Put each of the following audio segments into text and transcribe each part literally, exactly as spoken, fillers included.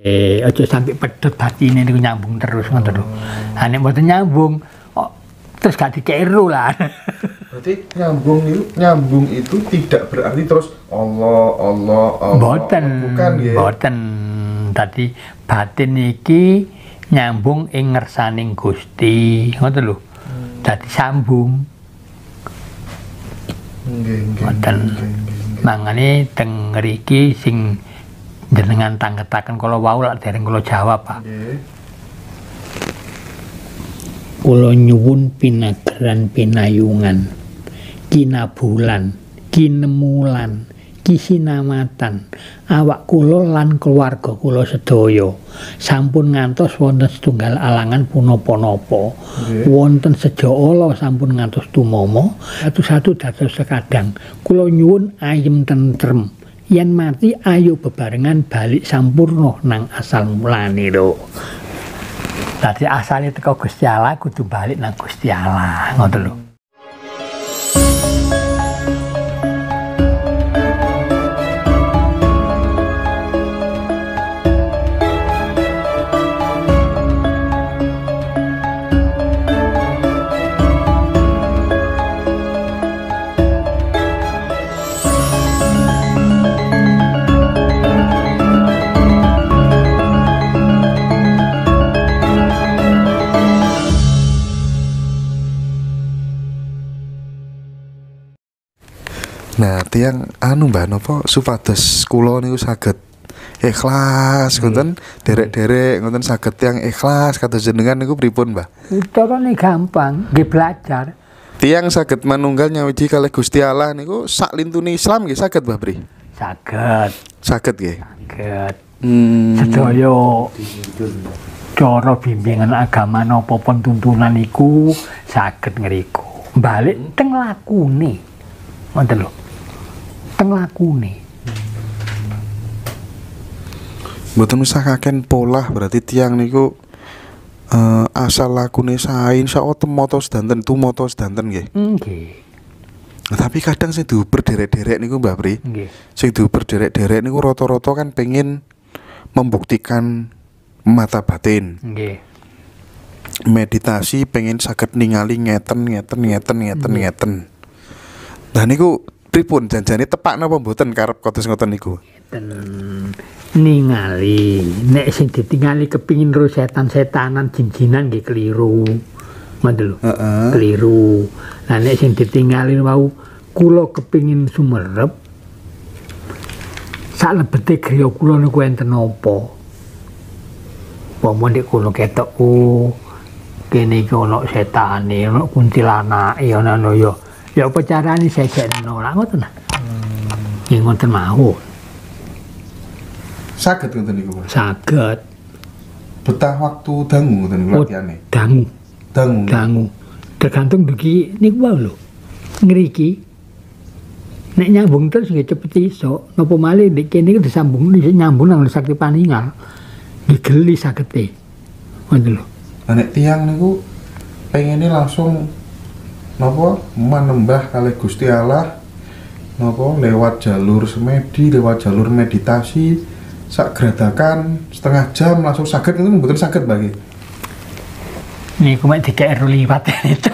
Eh, aja sampai pedhot batine niku nyambung terus ngoten lho. Ha nek mboten nyambung oh, terus gak dikero lah. Berarti nyambung itu nyambung itu tidak berarti terus Allah Allah Allah. Mboten. Bukan nggih. Mboten. Dadi batin iki nyambung ing ngersaning Gusti. Ngoten lho. Hmm. Dadi sambung. Nggih, nggih. Mboten. Mangane teng mriki sing jenengan tanggetaken kula wau lak dereng kula jawab, Pak. Nggih. Kula nyuwun pinageran pinayungan, kinabulan, kinemulan, kisinamatan awak kula lan keluarga kula sedaya sampun ngantos wonten setunggal alangan punapa-napa. Wonten seja ala sampun ngantos tumama, satu-satu dados sekadang. Kula nyuwun ayem tentrem. Yen mati ayo bebarengan balik sampurna nang asal mulane lho. Dadi asale teko Gusti Allah kudu balik nang Gusti Allah, ngoten lho. Nah, tiang anu Mbah napa supados kula niku saged ikhlas ngoten derek-derek ngoten saged tiang ikhlas kados jenengan niku pripun Mbah? Carane gampang, nggih belajar. Tiang saged manunggal nyawiji kalih Gusti Allah niku sak lintune Islam nggih saged Mbah Bri? Saged. Saged nggih. Saged. Hmm. Sedaya cara bimbingan agama napa pun tuntunan iku saged ngriku. Balik teng lakune. Ngoten lho. Teng lakune. Mboten usah kaken pola berarti tiang niku uh, asal lakune sae insyaallah temoto sedanten tumoto sedanten nggih. Nggih. Nah, tapi kadang sing diuber derek-derek niku Mbah Pri. Nggih. Sing diuber derek-derek niku rata-rata kan pengen membuktikan mata batin. Nggih. Meditasi pengen saged ningali ngeten ngeten ngeten ngeten ngeten. Nah niku pripun janjane tepak napa mboten karep kados ngoten niku? Ten ningali nek sing ditingali kepingin ro setan-setanan jin-jinan nggih keliru. Ngoten lho. Heeh. Keliru. Nah nek sing ditingali wau kula kepingin sumerep sak lebete griya kula niku enten apa? Pomo nek kula ketok oh kene iki ana setane, ana kuntilanake, ana ana ya. Ya apa carane sejekno lha ngoten nah. Hmm. Nggih ngoten mawon. Saged ngoten niku. Saged. Betah waktu dangu ngoten niku latihane. Dangu. Dangu. Dangu. Tergantung dugi niku wae lho. Ngriki. Nek nyambung terus nggih cepet iso. Napa malih nek kene iki disambung dhisik nyambung nang sakti paningal. Nggih geli sagete. Ngoten lho. Lah nek tiyang niku pengene langsung napa manembah kalih Gusti Allah napa lewat jalur semedi, lewat jalur meditasi sak gradakan setengah jam langsung saged niku mboten saged bagi. Niku mek dikek liwat itu.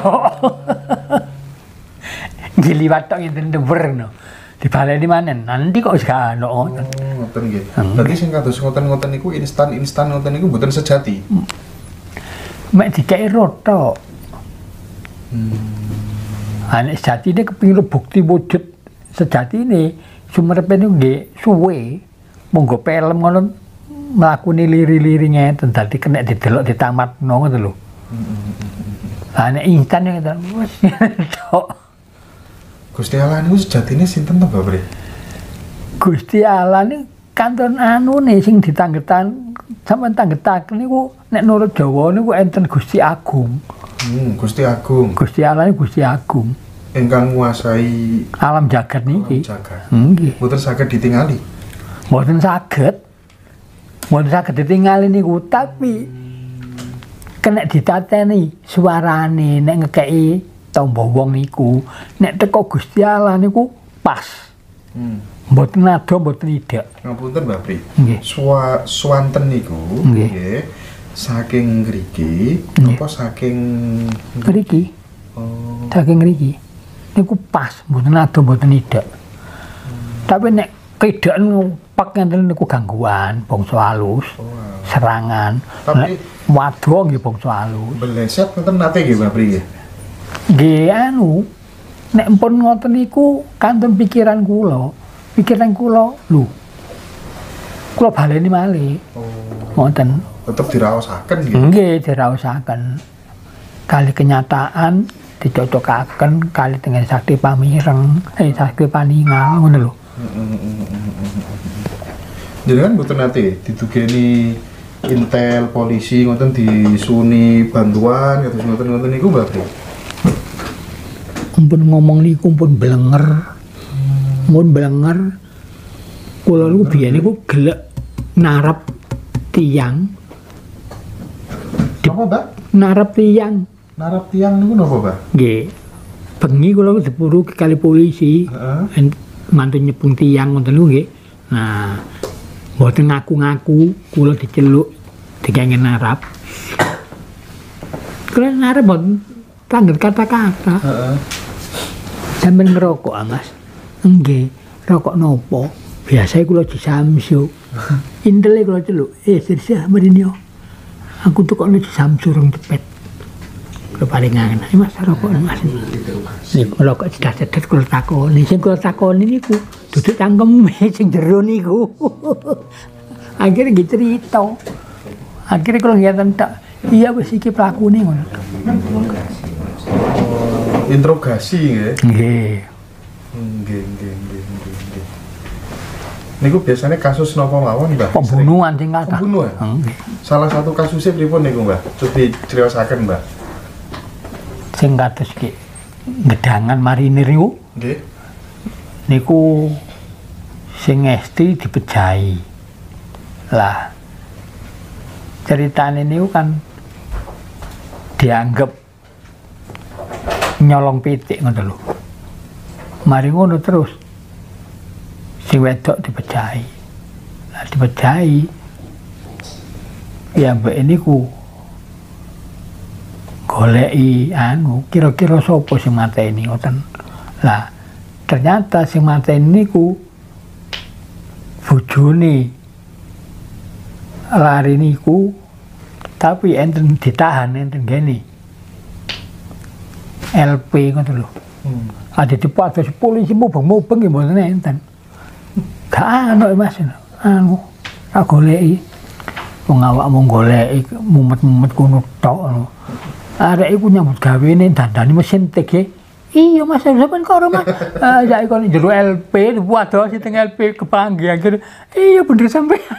Diliwat tok ngenten dewer no. Dibaleni manen. Nanti kok gak ono. Oh, ngoten nggih. Berarti sing kados ngoten-ngoten niku instan-instan ngoten niku mboten sejati. Mek dikek tok. Hmm. Nek sejatine kepingin bukti wujud sejatine sumerepe niku nggih suwe. Monggo pelem ngono mlakune liri-liri ngeten dadi kena didelok ditamatno ngoten lho. Lah nek instan ngeten wis tok. Gusti Allah niku sejatine sinten to, Mbak Bre? Gusti Allah niku kanton anune sing ditanggetan sampean tanggetaken niku nek nurut Jawa niku enten Gusti Agung. Hmm, Gusti Agung. Gusti Allah niku Gusti Agung. Ingkang nguasai alam jagat niki. Jagat. Nggih. Mboten saged ditingali. Mboten saged. Mboten saged ditingali niku, tapi kena ditateni suarane nek ngekeki tombo wong niku, nek teko Gusti Allah niku pas. Hmm. Mboten ado mboten tidak. Ngapunten Mbah Pri. Nggih. Swa swanten niku Nggih. nggih saking ngriki Nggih. apa saking Ngriki, oh saking ngriki. Niku pas, mboten ado mboten tidak. Tapi nek kedakan pak ngenten niku gangguan bangsa halus, wow. serangan. Tapi- Nek wado nggih bangsa halus. beleset ngoten nate nggih Mbah Pri nggih. Nggih anu, nek pun ngoten niku kanten pikiran kula. Pikiran kula lho. Kula baleni malih. Oh, Ngoten. tetep diraosaken nggih. Nggih diraosaken. Kali kenyataan dicocokaken kali dengan sakti pamireng, eh sakti paningal ngono lho. Jenengan mboten nate didugeni intel polisi ngoten disuni bantuan kados ngoten-ngoten niku Mbah Pri. Ampun ngomong niku pun blenger. Mun blenger kula niku biyen niku gelek narap tiang, Napa, Mbak? narap tiang. Narap tiang niku napa, Mbak? Nggih. Bengi kula dipuru kali polisi. Heeh. En- mantu nyepung tiang ngoten lho nggih. Nah, mboten ngaku-ngaku kula diceluk dikengen narap. Kula narap mboten tangget kata-kata. Heeh. Sampeyan ngerokok, ah, Mas? Nggih. Rokok nopo? Biasanya kula disamsu. Intele kula celuk, "Eh, Sirsah mrene yo. Aku tukokno disamsu rong cepet." Kula paling angen, "Eh, Mas, rokok Mas." Niku rokok cedak-cedak kula takoni, sing kula takoni niku duduk cangkeme sing jero niku. Akhire nggih cerita. Akhire kula ngeten tok, "Iya wis iki pelakune ngono." Interogasi nggih. Nggih. Nggih, nggih, nggih, nggih, nggih. Niku biasanya kasus napa mawon, Mbah? Pembunuhan sing kathah. Pembunuhan? Nggih. Salah satu kasusnya pripun niku, Mbah? Coba diceriyosaken, Mbah. Sing kados ki gedangan marinir niku Nggih. niku sing esti dipejahi. Lah ceritane niku kan dianggap nyolong pitik ngoten lho. Mari ngono terus si wedok dipejahi. Lah dipejahi ya mbek niku goleki anu kira-kira sapa sing mateni ngoten. Lah ternyata sing mateni niku bojone lari niku tapi enten ditahan enten gini L P ngoten lho. Hmm. Ada di pados polisi mubeng-mubeng ya mboten enten. Gak ana Mas. Anu tak goleki. Wong awakmu goleki mumet-mumet kono tok ngono. Arek iku nyambut gawene dandani mesin T G. Iya Mas, sampeyan karo Mas. Ah ya iku jero L P waduh sing L P kepanggih akhir. Iya bener sampean.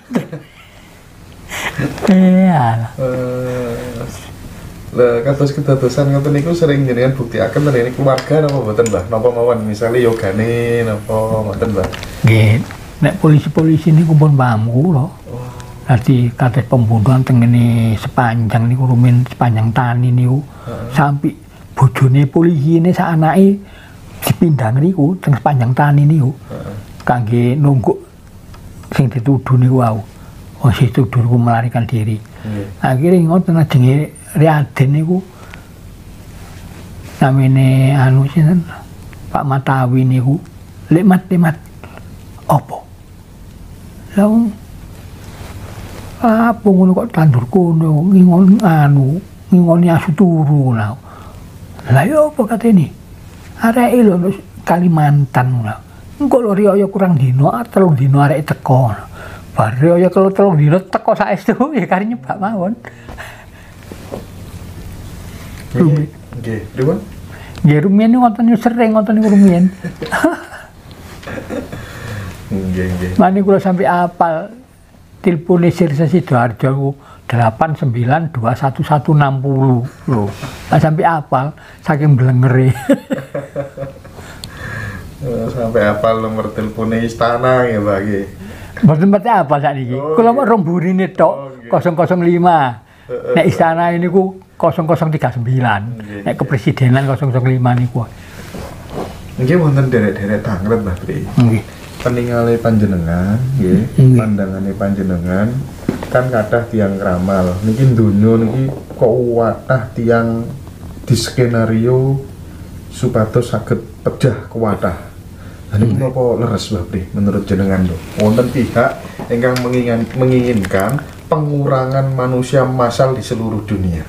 Iya. Eh, lah kados kedadosan ngoten niku sering jenengan buktiaken ten ini keluarga napa mboten, Mbah? Napa mawon misale yogane napa mboten, Mbah? Nggih, nek polisi-polisi niku pun paham kula. Dadi kados pembunuhan teng ngene sepanjang niku rumen sepanjang tani niku. Sampai bojone polisi ini sak anake dipindah niku teng sepanjang tani niku. Kangge nungguk sing dituduh niku wau. Oh, si dituduh niku melarikan diri. Nggih. Akhire ngoten ajenge Riaden niku namine anu sinten Pak Matawi niku lemat-lemat apa lha apa ngono kok tandur kono ngingon anu ngingoni asu turu lah lha yo apa katene areke lho Kalimantan lho engko lho riyo kurang dino telung dino areke teko bar riyo kalau telung dino teko saestu ya kari nyebak mawon. Nggih. Nggih, pripun? Ya rumiyin ngoten niku sering ngoten niku rumiyin. Nggih, nggih. Mane kula sampe apal tilpune Sirsa Sidoarjo ku delapan sembilan dua satu satu enam nol lho. Lah sampe apal saking blengere. Eh, sampai hafal nomor teleponnya istana ya, Mbak nggih. Mboten pati apal sakniki. Oh, Kula iya. mok rong burine tok Oh, nol nol lima. Heeh. Nek istana ini ku nol nol tiga sembilan. Nggih, Nek nggih. kepresidenan nol nol lima niku. Nggih wonten derek-derek tanglet, Mbah Pri. Nggih. peningale panjenengan nggih, Nggih. pandangane panjenengan kan kathah tiyang kramal. Niki donya niki kok wathah tiyang di skenario supados saged pejah kuwathah. Lah niku napa leres Mbah Pri menurut jenengan lho? Wonten pihak ingkang menginginkan, menginginkan pengurangan manusia massal di seluruh dunia.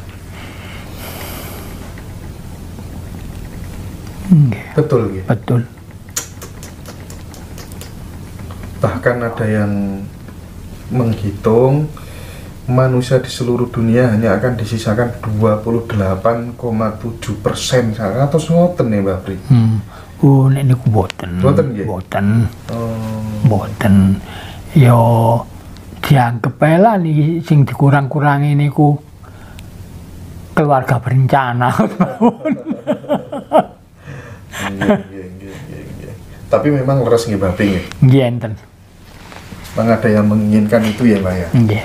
Nggih. Betul nggih. Betul. Bahkan ada yang menghitung manusia di seluruh dunia hanya akan disisakan dua puluh delapan koma tujuh persen. Atau ngoten ya Mbak Pri? Hmm. Oh, nek niku boten. Boten nggih? Boten. Oh. Boten. Yo dianggep ae lah niki sing dikurang-kurangi niku keluarga berencana. Nggih, nggih, nggih, nggih, nggih. Tapi memang leres nggih Mbak Pri nggih. Nggih enten. Memang ada yang menginginkan itu ya Mbak ya? Nggih.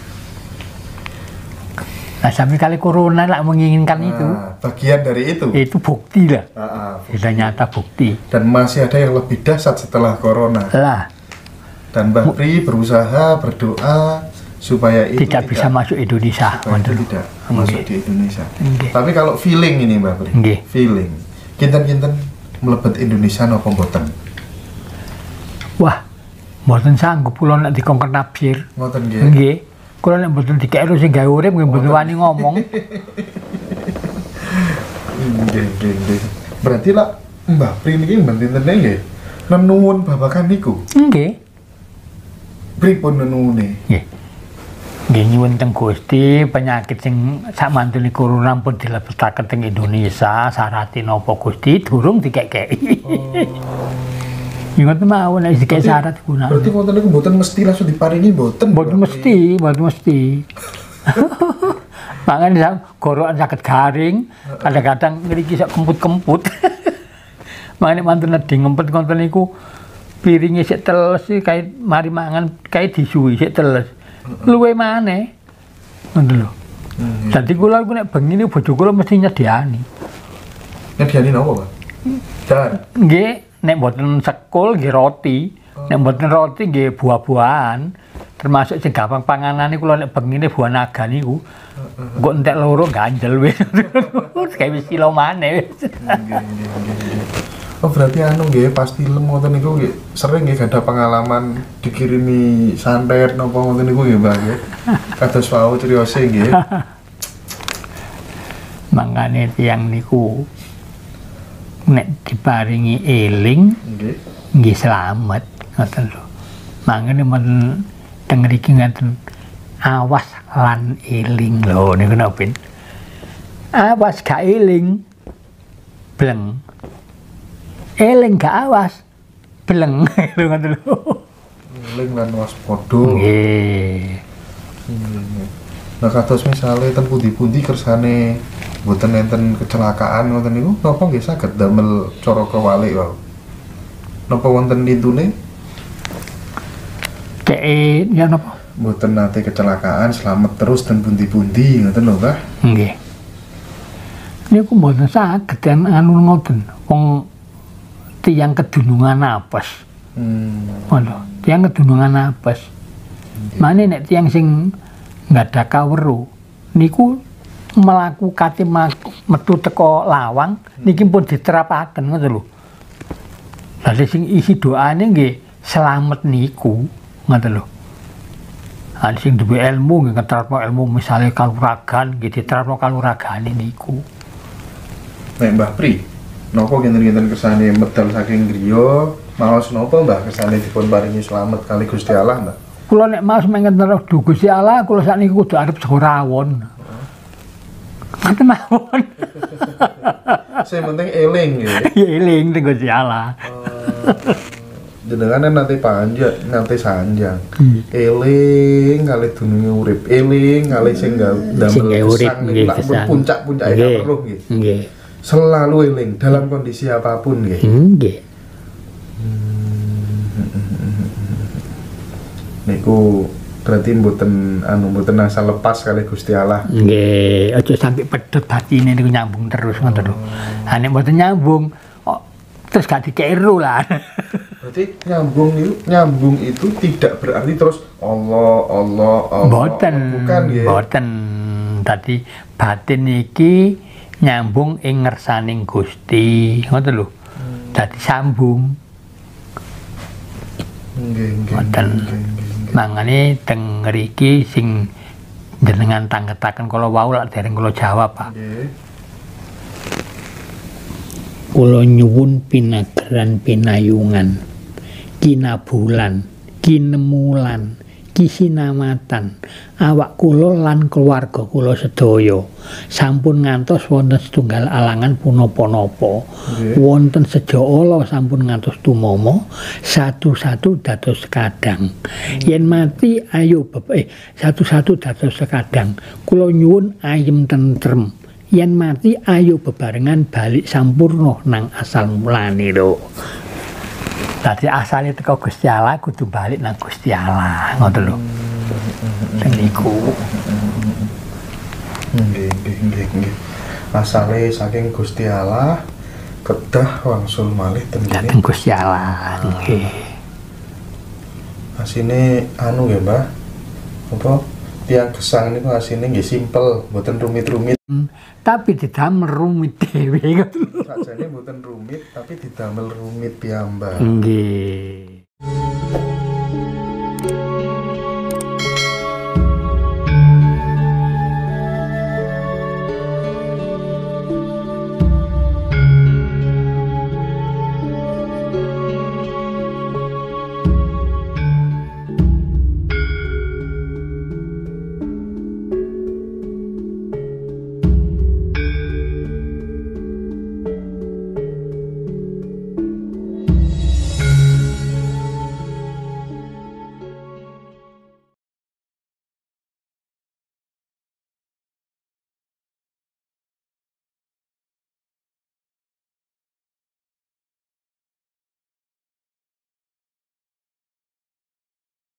Nah, sampai kali corona lah menginginkan Nah, itu. bagian dari itu. Itu bukti lah. Ah, ah, Sudah nyata bukti. dan masih ada yang lebih dahsyat setelah corona. Lah, Dan Mbak Pri berusaha berdoa supaya itu tidak bisa masuk Indonesia. supaya itu tidak masuk Nggih. di Indonesia. Nggih. Tapi kalau feeling ini Mbak Pri, Nggih. feeling, kinten-kinten mlebet Indonesia napa mboten? Wah, mboten sanggup kula nek dikongkon nafsir. Ngoten nggih. Nggih. Kula nek mboten dikek sing gawe urip nggih mboten wani ngomong. Nggih, nggih, nggih. Berarti lah Mbak Pri niki mboten nggih. Nenuwun babakan niku. Nggih. Pripun nenuwune? Nggih. Nggih nyuwun teng Gusti penyakit sing sak mantune corona pun dilebetaken teng Indonesia, syaraté napa Gusti durung dikek-keki. Ingat mawon nek dikek syarat gunane. Berarti ngoten niku mboten mesti langsung diparingi mboten. Mboten Mbak Pri? mesti, mboten mesti. Makanya sak gorokan saged garing, kadang-kadang ngriki sak kemput-kemput. Makanya mantun nedhi ngempet ngoten niku piringe sik teles kae mari mangan kae disuwi sik teles. Luwe maneh. Ngoten lho. Hmm, Dadi kula iku nek bengi niku bojo kula mesti nyediani. Nyediani napa, Pak? Dan Nggih, nek mboten sekul nggih roti. Nek mboten roti nggih buah-buahan. Termasuk sing gampang panganan niku kula nek bengine buah naga niku. Engko entek loro ganjel wis. Kayak wis silo maneh. oh berarti anu nggih pas film ngoten niku nggih sering nggih gadah pengalaman dikirimi santet napa ngoten niku nggih Mbak nggih. Kados wau criose nggih. Mangane tiyang niku nek diparingi eling Nggih. nggih slamet ngoten lho. Mangane men teng mriki ngaten awas lan eling lho niku napa. Awas gak eling bleng. Eling gak awas bleng lho ngoten lho. Eling lan waspada. Nggih. Nah kados misale ten pundi-pundi kersane mboten enten kecelakaan ngoten niku napa nggih saged damel cara kewalik wae. Napa wonten lintune? Kek ya napa? Mboten nate kecelakaan selamat terus dan pundi-pundi ngoten lho, Pak. Nggih. Niku mboten saged ten anu ngoten. Wong tiyang kedunungan apes. Hmm. Ngono, tiyang kedunungan apes. Mane nek tiyang sing nggak ada kaweru niku melaku kate metu teko lawang niki pun diterapaken ngoten lho. Lah sing isi doane nggih selamat niku ngoten lho. Ah sing duwe ilmu nggih keterapno ilmu misale kaluragan nggih diterapno kaluragane niku. Nek Mbah Pri, napa kinten-kinten kersane medal saking griya, maos napa Mbah kersane dipun paringi slamet kali Gusti Allah, Mbah? Kula nek maos mengen terus du Gusti Allah kula sakniki kudu arep sego rawon. Ngoten mawon. Sing penting eling nggih. Ya eling teng Gusti Allah. Jenengan nanti panjang, nanti sanjang. Hmm. Eling kali dununge urip, eling kali sing ndamel Sing gawe urip gesang nggih niku gesang. puncak-puncake Nggih. weruh nggih. Nggih. Selalu eling dalam kondisi apapun nggih. Nggih. Niku berarti mboten anu mboten asal lepas kali Gusti Allah. Nggih, aja sampai pedhot batine niku nyambung terus ngoten lho. Ha nek mboten nyambung oh, terus gak dikero lah. Berarti nyambung itu nyambung itu tidak berarti terus Allah Allah Allah. Boten, bukan ya. boten. Tadi batin iki nyambung ing ngersaning Gusti, ngoten lho. Hmm. Dadi sambung. Nggih, nggih. Boten. Mangane teng mriki sing jenengan tanggetaken kala wau lak dereng kula jawab, Pak. Nggih. Kula nyuwun pinageran pinayungan, kinabulan, kinemulan, kisinamatan awak kula lan keluarga kula sedaya sampun ngantos wonten setunggal alangan punapa-napa. Okay. Wonten sejo ala sampun ngantos tumama satu-satu dados sekadang. Hmm. Yen mati ayo bapak eh satu-satu dados sekadang. Kula nyuwun ayem tentrem. Yen mati ayo bebarengan balik sampurna nang asal mulane lho. Dadi asale teko Gusti Allah kudu balik nang Gusti Allah, ngoten lho. Ten niku. Nggih, nggih, nggih, nggih. Asale saking Gusti Allah kedah wangsul malih ten Dhateng Gusti Allah. Nggih. Asine anu nggih, Mbah. Apa? Tiang gesang niku asine nggih simpel, mboten rumit-rumit. Hmm, tapi didamel rumit dhewe ngoten lho. Sajane mboten rumit, tapi didamel rumit piyambak. Nggih.